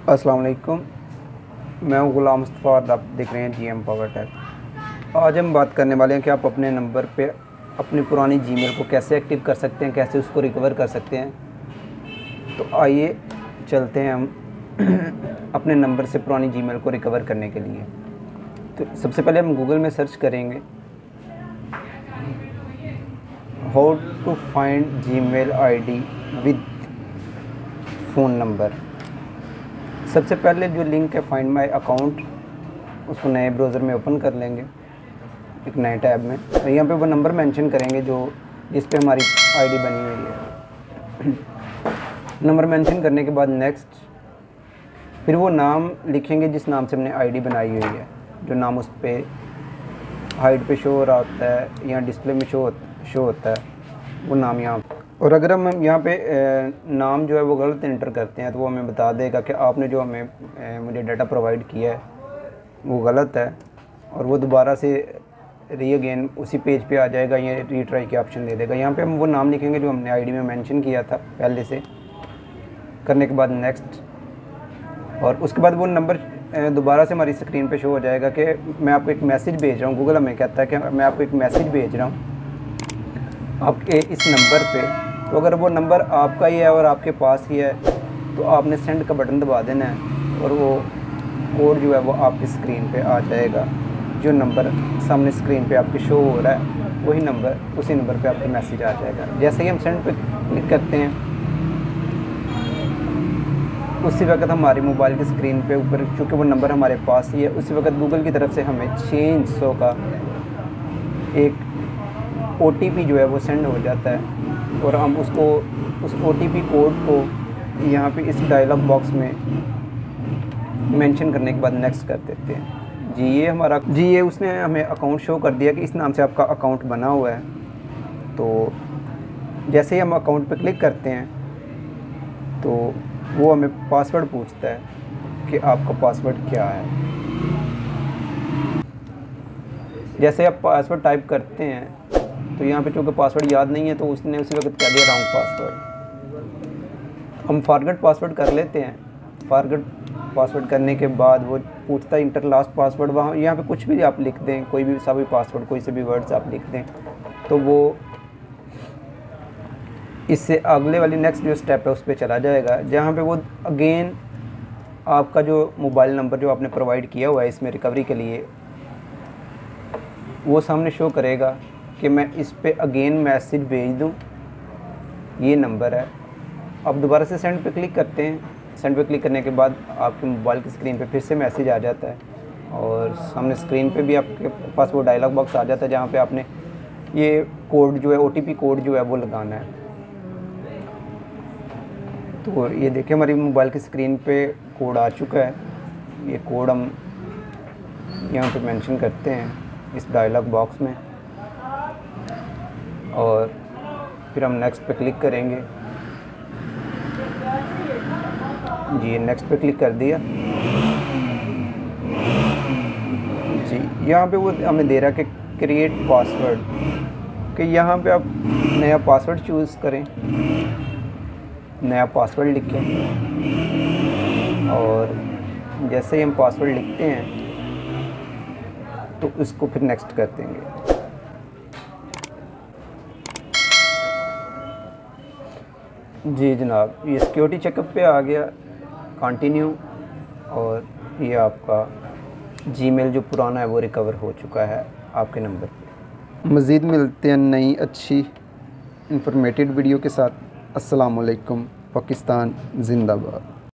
अस्सलाम वालेकुम। मैं हूं गुलाम मुस्तफ़ा और आप देख रहे हैं जीएम पावर टेक। आज हम बात करने वाले हैं कि आप अपने नंबर पे अपनी पुरानी जीमेल को कैसे एक्टिव कर सकते हैं, कैसे उसको रिकवर कर सकते हैं। तो आइए चलते हैं हम अपने नंबर से पुरानी जीमेल को रिकवर करने के लिए। तो सबसे पहले हम गूगल में सर्च करेंगे how to find Gmail ID with phone number. सबसे पहले जो लिंक है फाइंड माई अकाउंट, उसको नए ब्राउज़र में ओपन कर लेंगे एक नए टैब में। तो यहाँ पे वो नंबर मेंशन करेंगे जो जिस पे हमारी आईडी बनी हुई है। नंबर मेंशन करने के बाद नेक्स्ट, फिर वो नाम लिखेंगे जिस नाम से हमने आईडी बनाई हुई है। जो नाम उस पर हाइड पे शो हो रहा होता है या डिस्प्ले में शो होता है वो नाम यहाँ। और अगर हम यहाँ पे नाम जो है वो गलत इंटर करते हैं तो वो हमें बता देगा कि आपने जो मुझे डाटा प्रोवाइड किया है वो गलत है, और वो दोबारा से री अगेन उसी पेज पे आ जाएगा या रीट्राई के ऑप्शन दे देगा। यहाँ पे हम वो नाम लिखेंगे जो हमने आईडी में मेंशन किया था पहले से। करने के बाद नेक्स्ट, और उसके बाद वो नंबर दोबारा से हमारी स्क्रीन पे शो हो जाएगा कि मैं आपको एक मैसेज भेज रहा हूँ। गूगल हमें कहता है कि मैं आपको एक मैसेज भेज रहा हूँ आपके इस नंबर पे। तो अगर वो नंबर आपका ही है और आपके पास ही है तो आपने सेंड का बटन दबा देना है और वो कोड जो है वो आपकी स्क्रीन पे आ जाएगा। जो नंबर सामने स्क्रीन पे आपके शो हो रहा है वही नंबर, उसी नंबर पे आपका मैसेज आ जाएगा। जैसे ही हम सेंड पे क्लिक करते हैं उसी वक्त हमारी मोबाइल की स्क्रीन पे ऊपर, चूँकि वो नंबर हमारे पास ही है, उसी वक्त गूगल की तरफ से हमें 6 100 का एक OTP जो है वो सेंड हो जाता है। और हम उस OTP कोड को यहाँ पे इस डायलॉग बॉक्स में मेंशन करने के बाद नेक्स्ट कर देते हैं। ये उसने हमें अकाउंट शो कर दिया कि इस नाम से आपका अकाउंट बना हुआ है। तो जैसे ही हम अकाउंट पे क्लिक करते हैं तो वो हमें पासवर्ड पूछता है कि आपका पासवर्ड क्या है। जैसे आप पासवर्ड टाइप करते हैं तो यहाँ पे चूँकि पासवर्ड याद नहीं है तो उसने उसी वक्त कह दिया रॉन्ग पासवर्ड। हम फॉरगेट पासवर्ड कर लेते हैं। फॉरगेट पासवर्ड करने के बाद वो पूछता है इंटर लास्ट पासवर्ड। वहाँ यहाँ पे कुछ भी आप लिख दें, कोई भी सा भी पासवर्ड, कोई से भी वर्ड्स आप लिख दें तो वो इससे अगले वाली नेक्स्ट जो स्टेप है उस पर चला जाएगा, जहाँ पे वो अगेन आपका जो मोबाइल नंबर जो आपने प्रोवाइड किया हुआ है इसमें रिकवरी के लिए वो सामने शो करेगा कि मैं इस पे अगेन मैसेज भेज दूं, ये नंबर है। अब दोबारा से सेंड पे क्लिक करते हैं। सेंड पे क्लिक करने के बाद आपके मोबाइल की स्क्रीन पे फिर से मैसेज आ जाता है और सामने स्क्रीन पे भी आपके पास वो डायलॉग बॉक्स आ जाता है जहाँ पे आपने ये कोड जो है OTP कोड जो है वो लगाना है। तो ये देखिए हमारी मोबाइल की स्क्रीन पे कोड आ चुका है। ये कोड हम यहाँ पे मेंशन करते हैं इस डायलॉग बॉक्स में और फिर हम नेक्स्ट पे क्लिक करेंगे। जी नेक्स्ट पे क्लिक कर दिया। जी यहाँ पे वो हमें दे रहा है कि क्रिएट पासवर्ड, कि यहाँ पे आप नया पासवर्ड चूज़ करें, नया पासवर्ड लिखें। और जैसे ही हम पासवर्ड लिखते हैं तो इसको फिर नेक्स्ट कर देंगे। जी जनाब, ये सिक्योरिटी चेकअप पे आ गया, कंटिन्यू, और ये आपका जीमेल जो पुराना है वो रिकवर हो चुका है आपके नंबर पे। मज़ीद मिलते हैं नई अच्छी इंफॉर्मेटिव वीडियो के साथ। अस्सलाम वालेकुम। पाकिस्तान जिंदाबाद।